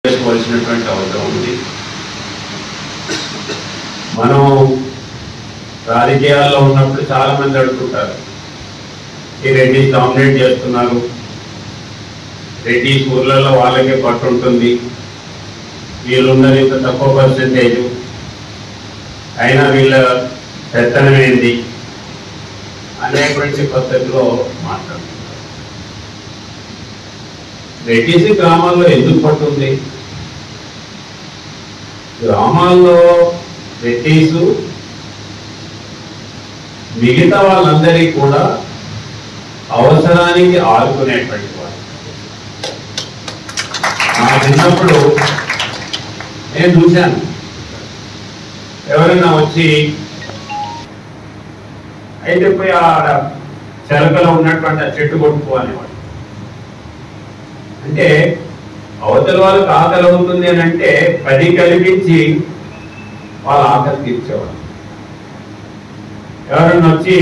చేసుకోవాల్సినటువంటి అవసరం ఉంది. మనం రాజకీయాల్లో ఉన్నప్పుడు చాలా మంది అడుగుతుంటారు, ఈ రెడ్డిస్ డామినేట్ చేస్తున్నారు, రెడ్డిస్ ఊర్లలో వాళ్ళకే పట్టు ఉంటుంది, వీళ్ళున్నది ఇంత తక్కువ పర్సెంటేజ్ అయినా వీళ్ళ పెత్తనం ఏంది అనేటువంటి పద్ధతిలో మాట్లాడుతున్నారు. రెడ్డిస్ గ్రామాల్లో ఎందుకు పట్టుంది? గ్రామాల్లో రెడ్డిస్ మిగతా వాళ్ళందరికీ కూడా అవసరానికి ఆదుకునేటువంటి వాళ్ళు. నా చిన్నప్పుడు నేను చూశాను, ఎవరైనా వచ్చి అయితే పోయి ఆడ చెలకలో ఉన్నటువంటి ఆ చెట్టు కొట్టుకోవాలనేవాడు. అంటే అవతల వాళ్ళకి ఆకలి అవుతుంది అని అంటే 10 కల్పించి వాళ్ళ ఆకలి తీర్చేవాళ్ళు. ఎవరన్నా వచ్చి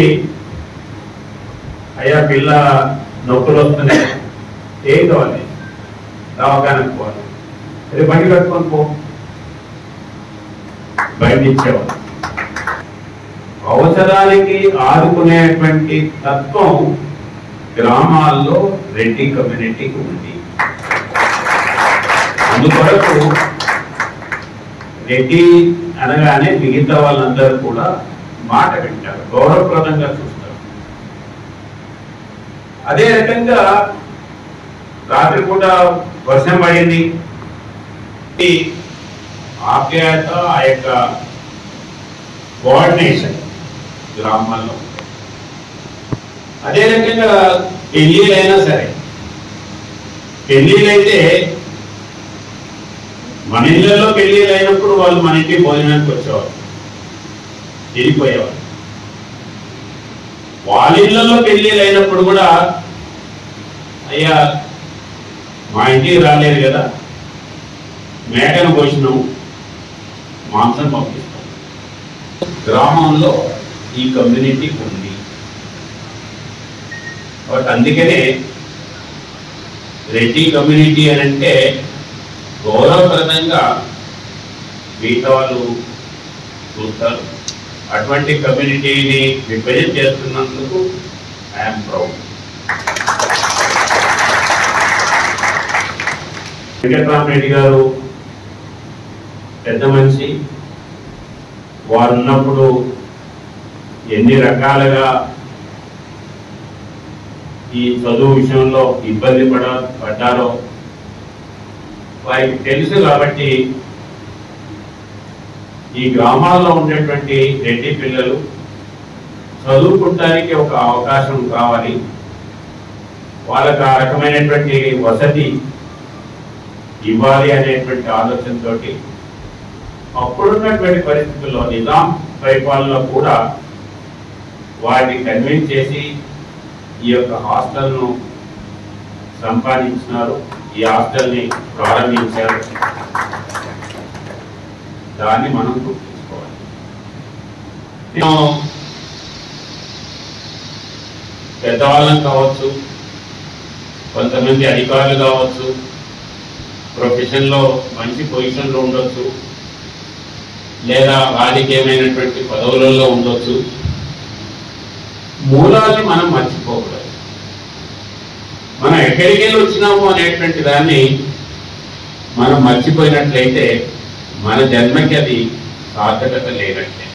అయ్యా పిల్ల నొప్పులు వస్తున్నాయి, ఏం కావాలి, దవాఖానకు పోవాలి, అది బండి కట్టుకొని పో, బండి ఇచ్చేవాళ్ళు. అవసరానికి ఆదుకునేటువంటి తత్వం గ్రామాల్లో రెడ్డి కమ్యూనిటీకి ఉంది. అందుకొరకు రెడ్డి అనగానే మిగతా వాళ్ళందరూ కూడా మాట వింటారు, గౌరవప్రదంగా చూస్తారు. అదే రకంగా రాత్రి పూట వర్షం పడింది, ఆప్యాయత, ఆ యొక్క కోఆర్డినేషన్ గ్రామాల్లో. అదే రకంగా పెళ్ళిళ్ళైనా సరే, పెళ్ళిళ్ళైతే మన ఇళ్లలో పెళ్ళిళ్ళు అయినప్పుడు వాళ్ళు మన ఇంటికి భోజనానికి వచ్చేవారు, వెళ్ళిపోయేవారు. వాళ్ళ ఇళ్లలో పెళ్ళిళ్ళు అయినప్పుడు కూడా అయ్యా మా ఇంటికి రాలేదు కదా, మేకను కోసినాము, మాంసం పంపిస్తాం. గ్రామంలో ఈ కమ్యూనిటీ ఉంది కాబట్టి అందుకనే రెడ్డి కమ్యూనిటీ అని అంటే గౌరవప్రదంగా మిగతా వాళ్ళు చూస్తారు. అటువంటి కమ్యూనిటీని రిప్రజెంట్ చేస్తున్నందుకు ఐఎమ్ ప్రౌడ్. వెంకటరామరెడ్డి గారు పెద్ద మనిషి, వారు ఉన్నప్పుడు ఎన్ని రకాలుగా ఈ చదువు విషయంలో ఇబ్బంది పడ్డారో వారికి తెలుసు. కాబట్టి ఈ గ్రామాల్లో ఉండేటువంటి రెడ్డి పిల్లలు చదువుకోవడానికి ఒక అవకాశం కావాలి, వాళ్ళకు ఆ రకమైనటువంటి వసతి ఇవ్వాలి అనేటువంటి ఆలోచనతో అప్పుడున్నటువంటి పరిస్థితుల్లో నిజాం పరిపాలనలో కూడా వాటిని కన్విన్స్ చేసి ఈ యొక్క హాస్టల్ను సంపాదించినారు, ఈ హాస్టల్ని ప్రారంభించారు. దాన్ని మనం గుర్తుంచుకోవాలి. నేను పెద్దవాళ్ళం కావచ్చు, కొంతమంది అధికారులు కావచ్చు, ప్రొఫెషన్లో మంచి పొజిషన్లో ఉండొచ్చు, లేదా రాజకీయమైనటువంటి పదవులలో ఉండొచ్చు. మూలాన్ని మనం మర్చిపోకూడదు. మనం ఎక్కడికి వెళ్ళి వచ్చినాము అనేటువంటి దాన్ని మనం మర్చిపోయినట్లయితే మన జన్మకి అది సార్థకత లేనట్లే.